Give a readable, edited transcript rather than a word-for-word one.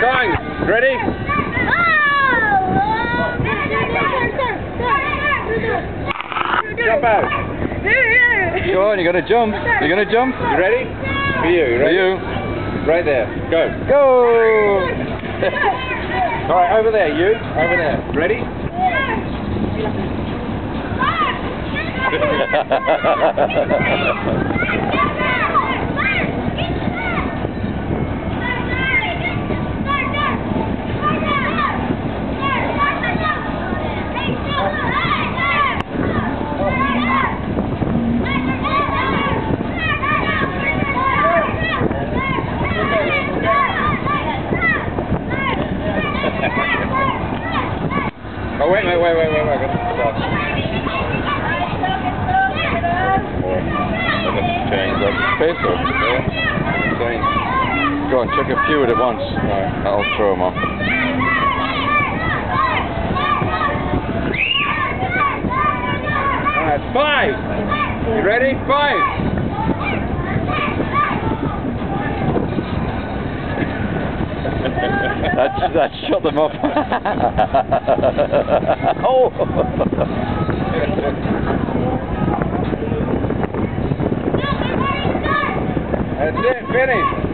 Going. Ready? Jump out. Go on, you're going to jump. You're going to jump. You ready? For you. You ready? For you. Right there. Go. Go! Alright, over there, you. Over there. Ready? Oh, wait. I got to stop. Change that space up. Change. Go on, check a few at once. Alright. I'll throw them off. Alright, 5. You ready? 5. That shut them up. Oh! That's it, finish.